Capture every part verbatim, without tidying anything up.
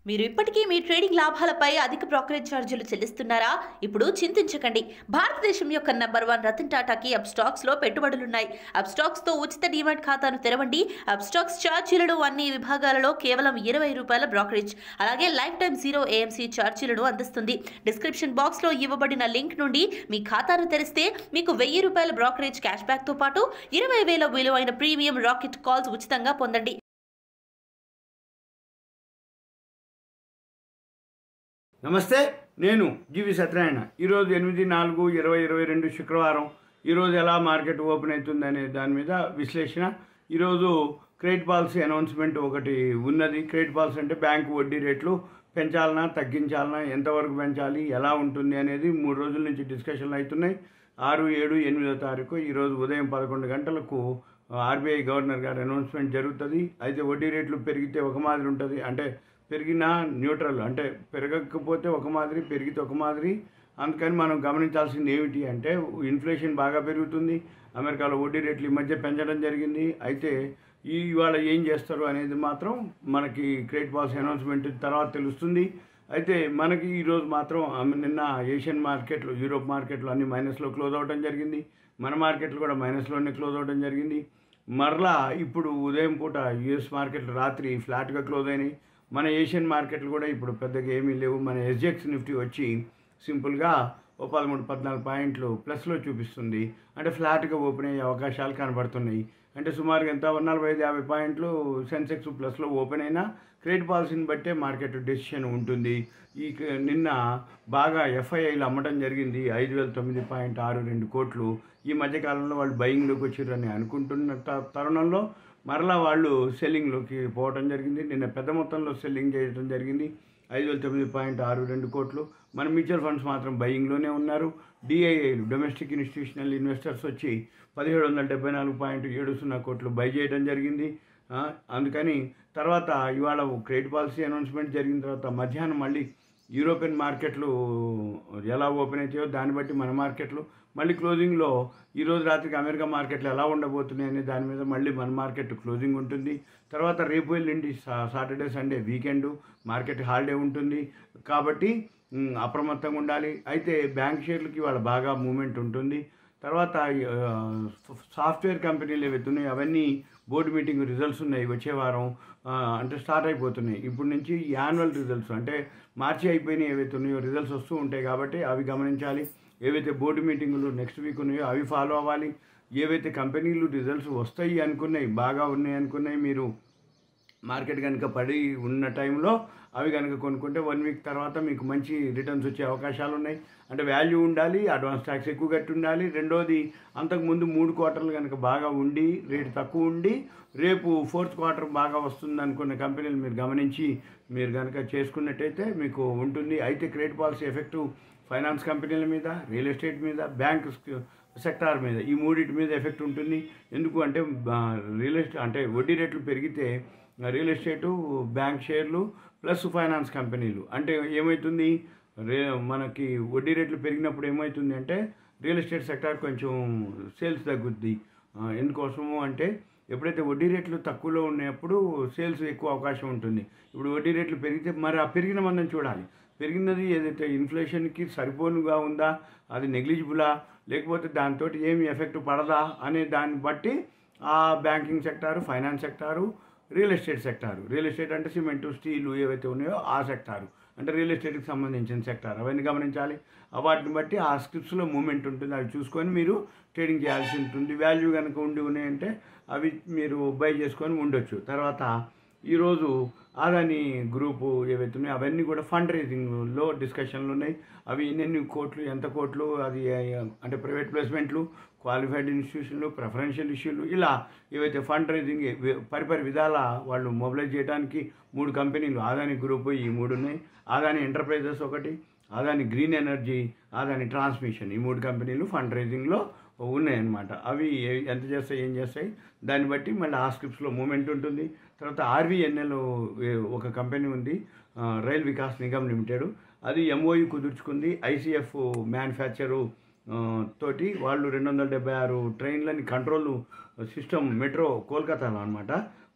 మీరు ఇప్పటికీ మీ ట్రేడింగ్ లాభాలపై అధిక బ్రోకరేజ్ ఛార్జీలు చెల్లిస్తున్నారా? ఇప్పుడు చింతించకండి. భారతదేశం యొక్క నంబర్ వన్ రతన్ టాటాకి అప్స్టాక్స్ లో పెట్టుబడులున్నాయి. అప్స్టాక్స్ తో ఉచిత డీమాట్ ఖాతాను తెరవండి. అప్స్టాక్స్ ఛార్జీలను అన్ని విభాగాలలో కేవలం ఇరవై రూపాయల బ్రోకరేజ్, అలాగే లైఫ్ టైం జీరో ఏఎంసీ ఛార్జీలను అందిస్తుంది. డిస్క్రిప్షన్ బాక్స్ లో ఇవ్వబడిన లింక్ నుండి మీ ఖాతాను తెరిస్తే మీకు వెయ్యి రూపాయల బ్రోకరేజ్ క్యాష్ బ్యాక్ తో పాటు ఇరవై వేల విలువైన ప్రీమియం రాకెట్ కాల్స్ ఉచితంగా పొందండి. నమస్తే, నేను జీవి సత్యనారాయణ. ఈరోజు ఎనిమిది నాలుగు ఇరవై ఇరవై రెండు శుక్రవారం. ఈరోజు ఎలా మార్కెట్ ఓపెన్ అవుతుంది అనే దాని మీద విశ్లేషణ. ఈరోజు క్రెడిట్ పాలసీ అనౌన్స్మెంట్ ఒకటి ఉన్నది. క్రెడిట్ పాలసీ అంటే బ్యాంకు వడ్డీ రేట్లు పెంచాలన్నా తగ్గించాలన్నా, ఎంతవరకు పెంచాలి, ఎలా ఉంటుంది అనేది మూడు రోజుల నుంచి డిస్కషన్లు అవుతున్నాయి. ఆరు ఏడు ఎనిమిదో తారీఖు ఈరోజు ఉదయం పదకొండు గంటలకు ఆర్బీఐ గవర్నర్ గారు అనౌన్స్మెంట్ జరుగుతుంది. అయితే వడ్డీ రేట్లు పెరిగితే ఒక మాదిరి ఉంటుంది, అంటే పెరిగినా న్యూట్రల్, అంటే పెరగకపోతే ఒక మాదిరి, పెరిగితే ఒక మాదిరి. అందుకని మనం గమనించాల్సింది ఏమిటి అంటే, ఇన్ఫ్లేషన్ బాగా పెరుగుతుంది. అమెరికాలో వడ్డీ రేట్లు ఈ మధ్య పెంచడం జరిగింది. అయితే ఈ ఇవాళ ఏం చేస్తారు అనేది మాత్రం మనకి క్రెడిట్ పాలసీ అనౌన్స్మెంట్ తర్వాత తెలుస్తుంది. అయితే మనకి ఈరోజు మాత్రం నిన్న ఏషియన్ మార్కెట్లు, యూరోప్ మార్కెట్లు అన్ని మైనస్లో క్లోజ్ అవ్వడం జరిగింది. మన మార్కెట్లు కూడా మైనస్లోనే క్లోజ్ అవ్వడం జరిగింది. మరలా ఇప్పుడు ఉదయం పూట యుఎస్ మార్కెట్లు రాత్రి ఫ్లాట్గా క్లోజ్ అయినాయి. మన ఏషియన్ మార్కెట్లు కూడా ఇప్పుడు పెద్దగా ఏమీ లేవు. మన ఎస్జిఎక్స్ నిఫ్టీ వచ్చి సింపుల్గా ఓ పదమూడు పద్నాలుగు పాయింట్లు ప్లస్లో చూపిస్తుంది. అంటే ఫ్లాట్గా ఓపెన్ అయ్యే అవకాశాలు కనబడుతున్నాయి. అంటే సుమారుగా ఎంత నలభై ఐదు యాభై పాయింట్లు సెన్సెక్స్ ప్లస్లో ఓపెన్ అయినా క్రెడిట్ పాలసీని బట్టే మార్కెట్ డెసిషన్ ఉంటుంది. ఈ నిన్న బాగా ఎఫ్ఐఐలు అమ్మటం జరిగింది. ఐదు వేల తొమ్మిది పాయింట్ ఆరు రెండు కోట్లు. ఈ మధ్యకాలంలో వాళ్ళు బయింగ్లోకి వచ్చారని అనుకుంటున్న తరుణంలో మరలా వాళ్ళు సెల్లింగ్లోకి పోవడం జరిగింది. నిన్న పెద్ద మొత్తంలో సెల్లింగ్ చేయడం జరిగింది. ఐదు వేల తొమ్మిది పాయింట్ ఆరు రెండు కోట్లు. మన మ్యూచువల్ ఫండ్స్ మాత్రం బయింగ్లోనే ఉన్నారు. డిఐఐలు, డొమెస్టిక్ ఇన్స్టిట్యూషనల్ ఇన్వెస్టర్స్ వచ్చి పదిహేడు వందల డెబ్బై నాలుగు పాయింట్ ఏడు సున్నా కోట్లు బై చేయడం జరిగింది. అందుకని తర్వాత ఇవాళ క్రెడిట్ పాలసీ అనౌన్స్మెంట్ జరిగిన తర్వాత మధ్యాహ్నం మళ్ళీ యూరోపియన్ మార్కెట్లు ఎలా ఓపెన్ అవుతాయో దాన్ని బట్టి మన మార్కెట్లు మళ్ళీ క్లోజింగ్లో ఈరోజు రాత్రికి అమెరికా మార్కెట్లు ఎలా ఉండబోతున్నాయి అనే దాని మీద మళ్ళీ మన మార్కెట్ క్లోజింగ్ ఉంటుంది. తర్వాత రేపు వెళ్ళిండి Saturday Sunday weekend market holiday ఉంటుంది. కాబట్టి అప్రమత్తంగా ఉండాలి. అయితే బ్యాంక్ షేర్లకి వాళ్ళ బాగా మూమెంట్ ఉంటుంది. తర్వాత సాఫ్ట్వేర్ కంపెనీలు ఏవైతే ఉన్నాయో అవన్నీ బోర్డు మీటింగ్ రిజల్ట్స్ ఉన్నాయి వచ్చే వారం, అంటే స్టార్ట్ అయిపోతున్నాయి. ఇప్పటి నుంచి యాన్యువల్ రిజల్ట్స్ అంటే మార్చి అయిపోయినాయి ఏవైతే ఉన్నాయో రిజల్ట్స్ వస్తూ ఉంటాయి. కాబట్టి అవి గమనించాలి. ఏవైతే బోర్డు మీటింగులు నెక్స్ట్ వీక్ ఉన్నాయో అవి ఫాలో అవ్వాలి. ఏవైతే కంపెనీలు రిజల్ట్స్ వస్తాయి అనుకున్నాయి, బాగా ఉన్నాయి అనుకున్నాయి, మీరు మార్కెట్ కనుక పడి ఉన్న టైంలో అవి కనుక కొనుక్కుంటే వన్ వీక్ తర్వాత మీకు మంచి రిటర్న్స్ వచ్చే అవకాశాలు ఉన్నాయి. అంటే వాల్యూ ఉండాలి, అడ్వాన్స్ ట్యాక్స్ ఎక్కువ కట్టి ఉండాలి. రెండోది, అంతకుముందు మూడు క్వార్టర్లు కనుక బాగా ఉండి రేటు తక్కువ ఉండి రేపు ఫోర్త్ క్వార్టర్ బాగా వస్తుంది అనుకున్న కంపెనీలు మీరు గమనించి మీరు కనుక చేసుకున్నట్టయితే మీకు ఉంటుంది. అయితే క్రెడిట్ పాలసీ ఎఫెక్టివ్ ఫైనాన్స్ కంపెనీల మీద, రియల్ ఎస్టేట్ మీద, బ్యాంక్ సెక్టార్ మీద, ఈ మూడింటి మీద ఎఫెక్ట్ ఉంటుంది. ఎందుకు అంటే రియల్ ఎస్టేట్ అంటే వడ్డీ రేట్లు పెరిగితే రియల్ ఎస్టేటు, బ్యాంక్ షేర్లు ప్లస్ ఫైనాన్స్ కంపెనీలు అంటే ఏమవుతుంది, రే మనకి వడ్డీ రేట్లు పెరిగినప్పుడు ఏమవుతుంది అంటే రియల్ ఎస్టేట్ సెక్టార్ కొంచెం సేల్స్ తగ్గుద్ది. ఎందుకోసము అంటే ఎప్పుడైతే వడ్డీ రేట్లు తక్కువలో ఉన్నప్పుడు సేల్స్ ఎక్కువ అవకాశం ఉంటుంది. ఇప్పుడు వడ్డీ రేట్లు పెరిగితే మరి ఆ పెరిగిన మందని చూడాలి. పెరిగినది ఏదైతే ఇన్ఫ్లేషన్కి సరిపోనుగా ఉందా, అది నెగ్లిజిబులా, లేకపోతే దాంతో ఏమి ఎఫెక్ట్ పడదా అనే దాన్ని బట్టి ఆ banking sector, finance sector, real estate sector, real estate అంటే సిమెంటు, స్టీలు ఏవైతే ఉన్నాయో ఆ సెక్టారు, అంటే రియల్ ఎస్టేట్కి సంబంధించిన సెక్టార్, అవన్నీ గమనించాలి. వాటిని బట్టి ఆ స్క్రిప్ట్స్లో మూమెంట్ ఉంటుంది. అవి చూసుకొని మీరు ట్రేడింగ్ చేయాల్సి ఉంటుంది. వాల్యూ కనుక ఉండి ఉన్నాయంటే అవి మీరు బై చేసుకొని ఉండొచ్చు. తర్వాత ఈరోజు అదాని గ్రూపు ఏవైతే ఉన్నాయో అవన్నీ కూడా ఫండ్ రైజింగ్లో డిస్కషన్లు ఉన్నాయి. అవి ఎన్నెన్ని కోట్లు, ఎంత కోట్లు, అది అంటే ప్రైవేట్ ప్లేస్మెంట్లు, క్వాలిఫైడ్ ఇన్స్టిట్యూషన్లు, ప్రిఫరెన్షియల్ ఇష్యూలు, ఇలా ఏవైతే ఫండ్ రైజింగ్ పరిపరి విధాల వాళ్ళు మొబిలైజ్ చేయడానికి మూడు కంపెనీలు అదాని గ్రూపు ఈ మూడు ఉన్నాయి. అదాని ఎంటర్ప్రైజెస్ ఒకటి, Adani green energy, Adani transmission, ఈ మూడు కంపెనీలు ఫండ్ రైజింగ్లో ఉన్నాయన్నమాట. అవి ఎంత చేస్తాయి, ఏం చేస్తాయి దాన్ని బట్టి మళ్ళీ ఆ స్క్రిప్ట్స్లో మూమెంట్ ఉంటుంది. తర్వాత ఆర్వీఎన్ఎల్ ఒక కంపెనీ ఉంది, రైల్ వికాస్ నిగమ్ లిమిటెడ్, అది ఎంఓయూ కుదుర్చుకుంది ఐసీఎఫ్ మ్యానుఫ్యాక్చరు తోటి. వాళ్ళు రెండు వందల డెబ్బై ఆరు ట్రైన్లని కంట్రోల్ సిస్టమ్ మెట్రో కోల్కతాలో అనమాట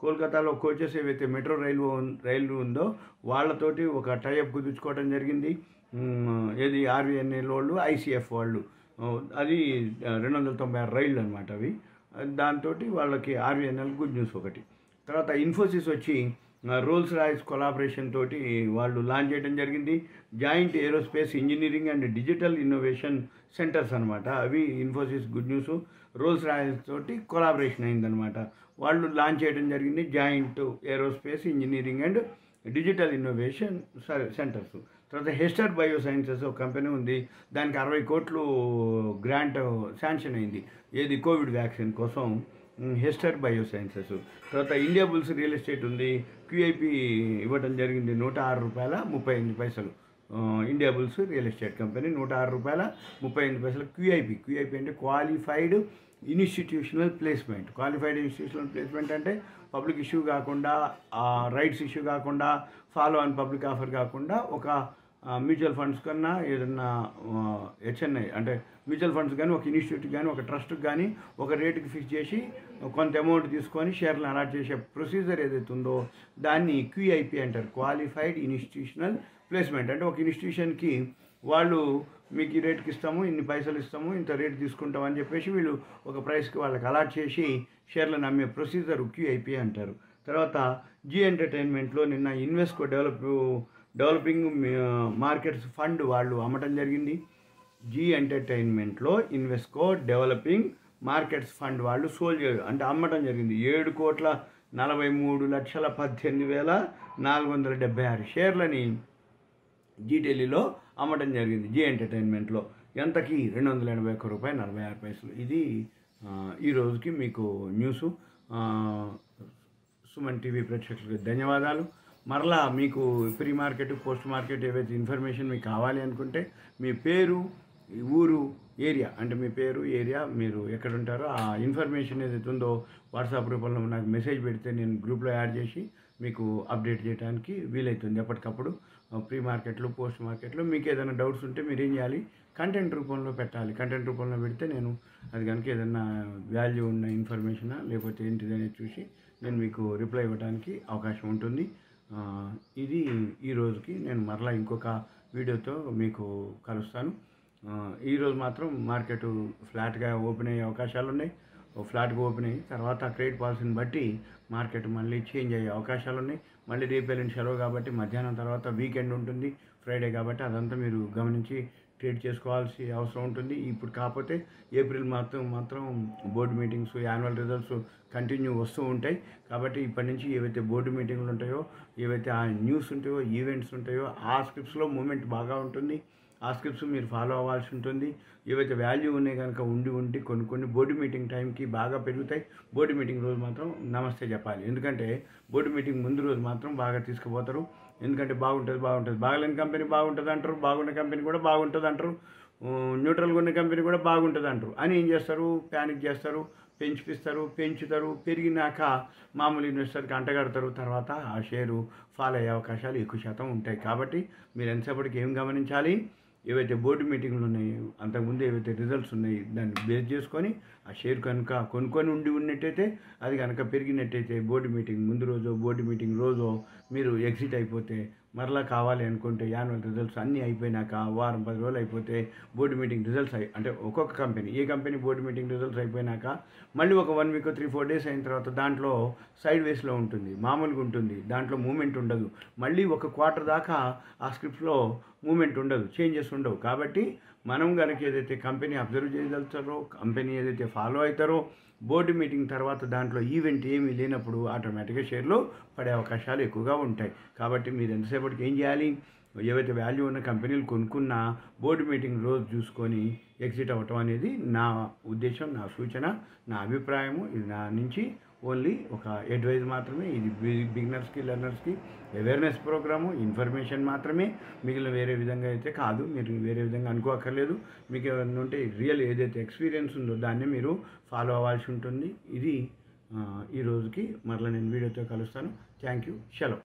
కోల్కతాలో కోచెస్ ఏవైతే మెట్రో రైలు రైలు ఉందో వాళ్ళతోటి ఒక టైఅప్ కుదుర్చుకోవడం జరిగింది. ఏది ఆర్వీఎన్ఎల్ వాళ్ళు, ఐసీఎఫ్ వాళ్ళు, అది రెండు వందల తొంభై ఆరు రైళ్ళు అనమాట అవి. దాంతో వాళ్ళకి ఆర్వీఎన్ఎల్ గుడ్ న్యూస్ ఒకటి. తర్వాత ఇన్ఫోసిస్ వచ్చి రోల్స్ రాయ్స్ కొలాబరేషన్ తోటి వాళ్ళు లాంచ్ చేయడం జరిగింది. Joint aerospace engineering and digital innovation centres అనమాట అవి. Infosys good news Rolls Royce తోటి కొలాబరేషన్ అయిందనమాట. వాళ్ళు లాంచ్ చేయడం జరిగింది joint aerospace engineering and digital innovation centres. తర్వాత హెస్టర్ బయో సైన్సెస్ ఒక కంపెనీ ఉంది, దానికి అరవై కోట్లు గ్రాంట్ శాంక్షన్ అయింది, ఏది కోవిడ్ వ్యాక్సిన్ కోసం, హెస్టర్ బయో సైన్సెస్. తర్వాత ఇండియా బుల్స్ రియల్ ఎస్టేట్ ఉంది, క్యూఐపి ఇవ్వడం జరిగింది నూట ఆరు రూపాయల ముప్పై ఎనిమిది పైసలు. Indiabulls real estate company నూట ఆరు రూపాయల ముప్పై ఎనిమిది పైసలు క్యూఐపి. క్యూఐపి అంటే qualified institutional placement. Qualified institutional placement అంటే పబ్లిక్ ఇష్యూ కాకుండా, రైట్స్ ఇష్యూ కాకుండా, ఫాలో ఆన్ పబ్లిక్ ఆఫర్ కాకుండా ఒక మ్యూచువల్ ఫండ్స్ కన్నా ఏదన్నా హెచ్ఎన్ఐ అంటే మ్యూచువల్ ఫండ్స్ కానీ ఒక ఇన్స్టిట్యూట్ కానీ ఒక ట్రస్ట్కి కానీ ఒక రేటుకి ఫిక్స్ చేసి కొంత అమౌంట్ తీసుకొని షేర్లను అలాట్ చేసే ప్రొసీజర్ ఏదైతే ఉందో దాన్ని క్యూఐపి అంటారు, క్వాలిఫైడ్ ఇన్స్టిట్యూషనల్ ప్లేస్మెంట్. అంటే ఒక ఇన్స్టిట్యూషన్కి వాళ్ళు మీకు ఈ రేట్కి ఇస్తాము, ఇన్ని పైసలు ఇస్తాము, ఇంత రేటు తీసుకుంటాం అని చెప్పేసి వీళ్ళు ఒక ప్రైస్కి వాళ్ళకి అలాట్ చేసి షేర్లను అమ్మే ప్రొసీజర్ క్యూఐపి అంటారు. తర్వాత జీ ఎంటర్టైన్మెంట్లో నిన్న Invesco develop developing markets fund వాళ్ళు అమ్మటం జరిగింది. జీ ఎంటర్టైన్మెంట్లో ఇన్వెస్కో డెవలపింగ్ మార్కెట్స్ ఫండ్ వాళ్ళు సోల్ అంటే అమ్మటం జరిగింది. ఏడు కోట్ల నలభై మూడు లక్షల పద్దెనిమిది వేల నాలుగు వందల డెబ్బై ఆరు షేర్లని జీటెలీలో అమ్మటం జరిగింది. జీ ఎంటర్టైన్మెంట్లో ఎంతకి రెండు వందల ఎనభై ఒక్క రూపాయలు నలభై ఆరు పైసలు. ఇది ఈ రోజుకి మీకు న్యూసు. సుమన్ టీవీ ప్రేక్షకులకు ధన్యవాదాలు. మరలా మీకు ప్రీ మార్కెట్, పోస్ట్ మార్కెట్ ఏవైతే ఇన్ఫర్మేషన్ మీకు కావాలి అనుకుంటే మీ పేరు, ఊరు, ఏరియా అంటే మీ పేరు, ఏరియా, మీరు ఎక్కడ ఉంటారో ఆ ఇన్ఫర్మేషన్ ఏదైతే ఉందో వాట్సాప్ రూపంలో నాకు మెసేజ్ పెడితే నేను గ్రూప్లో యాడ్ చేసి మీకు అప్డేట్ చేయడానికి వీలవుతుంది. ఎప్పటికప్పుడు ప్రీ మార్కెట్లో, పోస్ట్ మార్కెట్లో మీకు ఏదైనా డౌట్స్ ఉంటే మీరు ఏం చేయాలి, కంటెంట్ రూపంలో పెట్టాలి. కంటెంట్ రూపంలో పెడితే నేను అది కనుక ఏదైనా వాల్యూ ఉన్న ఇన్ఫర్మేషనా లేకపోతే ఏంటిది అనేది చూసి నేను మీకు రిప్లై ఇవ్వడానికి అవకాశం ఉంటుంది. ఇది ఈ రోజుకి. నేను మరలా ఇంకొక వీడియోతో మీకు కలుస్తాను. ఈరోజు మాత్రం మార్కెట్ ఫ్లాట్గా ఓపెన్ అయ్యే అవకాశాలు ఉన్నాయి. ఫ్లాట్గా ఓపెన్ అయ్యి తర్వాత క్రెడిట్ పాలసీని బట్టి మార్కెట్ మళ్ళీ చేంజ్ అయ్యే అవకాశాలు ఉన్నాయి. మళ్ళీ రేపు ఎల్లుండి సెలవు కాబట్టి మధ్యాహ్నం తర్వాత వీకెండ్ ఉంటుంది, ఫ్రైడే కాబట్టి అదంతా మీరు గమనించి ట్రేడ్ చేసుకోవాల్సి అవసరం ఉంటుంది. ఇప్పుడు కాకపోతే ఏప్రిల్ మాత్రం మాత్రం board meetings, annual results continue వస్తూ ఉంటాయి. కాబట్టి ఇప్పటి నుంచి ఏవైతే బోర్డు మీటింగ్లు ఉంటాయో, ఏవైతే ఆ న్యూస్ ఉంటాయో, ఈవెంట్స్ ఉంటాయో ఆ స్క్రిప్ట్స్లో మూమెంట్ బాగా ఉంటుంది. ఆ స్క్రిప్ట్స్ మీరు ఫాలో అవ్వాల్సి ఉంటుంది. ఏవైతే వాల్యూ ఉన్నాయి కనుక ఉండి ఉండి కొన్ని కొన్ని బోర్డు మీటింగ్ టైంకి బాగా పెరుగుతాయి. బోర్డు మీటింగ్ రోజు మాత్రం నమస్తే చెప్పాలి. ఎందుకంటే బోర్డు మీటింగ్ ముందు రోజు మాత్రం బాగా తీసుకుపోతారు. ఎందుకంటే బాగుంటుంది బాగుంటుంది బాగలేని కంపెనీ బాగుంటుంది అంటారు, బాగున్న కంపెనీ కూడా బాగుంటుంది అంటారు, న్యూట్రల్గా ఉన్న కంపెనీ కూడా బాగుంటుంది అంటారు. అని ఏం చేస్తారు, ప్యానిక్ చేస్తారు, పెంచిపిస్తారు, పెంచుతారు. పెరిగినాక మామూలు ఇన్వెస్టర్కి అంటగడతారు. తర్వాత ఆ షేరు ఫాల్ అయ్యే అవకాశాలు ఎక్కువ శాతం ఉంటాయి. కాబట్టి మీరు ఎంతసేపటికి ఏం గమనించాలి, ఏవైతే బోర్డు మీటింగ్లు ఉన్నాయో అంతకుముందు ఏవైతే రిజల్ట్స్ ఉన్నాయి దాన్ని బేస్ చేసుకొని ఆ షేర్ కనుక కొనుక్కొని ఉండి ఉన్నట్టయితే, అది కనుక పెరిగినట్టయితే బోర్డు మీటింగ్ ముందు రోజు, బోర్డు మీటింగ్ రోజు మీరు ఎగ్జిట్ అయిపోతే, మరలా కావాలి అనుకుంటే యాన్యువల్ రిజల్ట్స్ అన్నీ అయిపోయినాక వారం పది రోజులు అయిపోతే బోర్డు మీటింగ్ రిజల్ట్స్ అయి అంటే ఒక్కొక్క కంపెనీ ఏ కంపెనీ బోర్డు మీటింగ్ రిజల్ట్స్ అయిపోయినాక మళ్ళీ ఒక one week three four days అయిన తర్వాత దాంట్లో సైడ్ వేస్లో ఉంటుంది, మామూలుగా ఉంటుంది, దాంట్లో మూమెంట్ ఉండదు. మళ్ళీ ఒక క్వార్టర్ దాకా ఆ స్క్రిప్ట్స్లో మూమెంట్ ఉండదు, చేంజెస్ ఉండవు. కాబట్టి మనం కనుక ఏదైతే కంపెనీ అబ్జర్వ్ చేయగలుగుతారో, కంపెనీ ఏదైతే ఫాలో అవుతారో, బోర్డు మీటింగ్ తర్వాత దాంట్లో ఈవెంట్ ఏమీ లేనప్పుడు ఆటోమేటిక్గా షేర్లు పడే అవకాశాలు ఎక్కువగా ఉంటాయి. కాబట్టి మీరు ఎంతసేపటికి ఏం చేయాలి, ఏవైతే వాల్యూ ఉన్న కంపెనీలు కొనుక్కున్నా బోర్డు మీటింగ్ రోజు చూసుకొని ఎగ్జిట్ అవ్వటం అనేది నా ఉద్దేశం, నా సూచన, నా అభిప్రాయము. ఇది నా నుంచి ఓన్లీ ఒక అడ్వైజ్ మాత్రమే. ఇది బిగినర్స్కి, లెర్నర్స్కి అవేర్నెస్ ప్రోగ్రాము, ఇన్ఫర్మేషన్ మాత్రమే. మిగిలిన వేరే విధంగా అయితే కాదు, మీరు వేరే విధంగా అనుకోక్కర్లేదు. మీకు ఏమైనా ఉంటే రియల్ ఏదైతే ఎక్స్పీరియన్స్ ఉందో దాన్ని మీరు ఫాలో అవ్వాల్సి ఉంటుంది. ఇది ఈ రోజుకి. మరలా నేను వీడియోతో కలుస్తాను. Thank you. సెలవు.